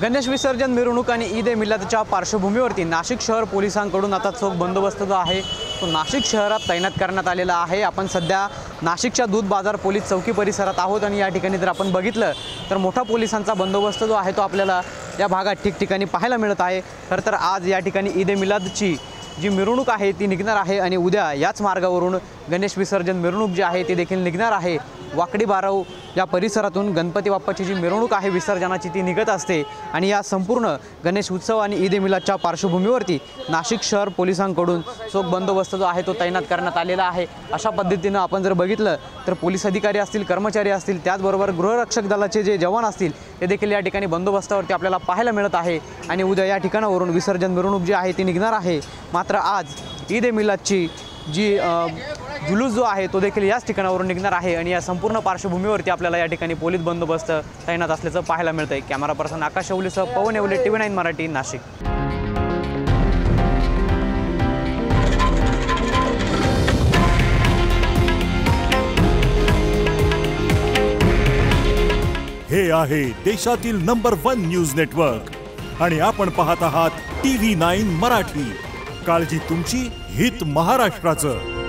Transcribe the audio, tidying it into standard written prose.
गणेश विसर्जन मिरवणूक आणि ईद ए मिलादच्या पार्श्वभूमीवरती नाशिक शहर पोलिसांकडून आता चोख बंदोबस्त जो आहे तो नाशिक शहरात तैनात करण्यात आलेला आहे। आपण सध्या नाशिकच्या दूध बाजार पोलीस चौकी परिसरात आहोत आणि या ठिकाणी जर आपण बघितलं तर मोठा पोलिसांचा बंदोबस्त जो आहे तो आपल्याला या भागात ठिकठिकाणी पाहायला मिळत आहे। खरं तर आज या ठिकाणी ईद ए मिलादची जी मिरवणूक आहे ती निघणार आहे आणि उद्या याच मार्गावरून गणेश विसर्जन मिरवणूक जी आहे ती देखील निघणार आहे। वाकडी बारव या परिसरातून गणपती बाप्पाची जी मिरवणूक आहे विसर्जनाची ती निघत असते आणि या संपूर्ण गणेश उत्सव आणि ईद ए मिलादच्या पार्श्वभूमीवरती नाशिक शहर पोलिसांकडून चोख बंदोबस्त जो आहे तो तैनात करण्यात आलेला आहे। अशा पद्धतीनं आपण जर बघितलं तर पोलीस अधिकारी असतील, कर्मचारी असतील, त्याचबरोबर गृहरक्षक दलाचे जे जवान असतील ते देखील या ठिकाणी बंदोबस्तावरती आपल्याला पाहायला मिळत आहे आणि उद्या या ठिकाणावरून विसर्जन मिरवणूक जी आहे ती निघणार आहे। मात्र आज ईद ए मिलादची जी जुलूस जो आहे तो देखील याच ठिकाणावरून निघणार आहे आणि या संपूर्ण पार्श्वभूमीवरती आपल्याला या ठिकाणी पोलीस बंदोबस्त तैनात असल्याचं पाहायला मिळतंय। कॅमेरा पर्सन आकाश शेवलेसह पवन येवले, TV9 मराठी, नाशिक। हे आहे देशातील नंबर 1 न्यूज नेटवर्क आणि आपण पाहत आहात TV9 मराठी। काळजी तुमची, हित महाराष्ट्राचं।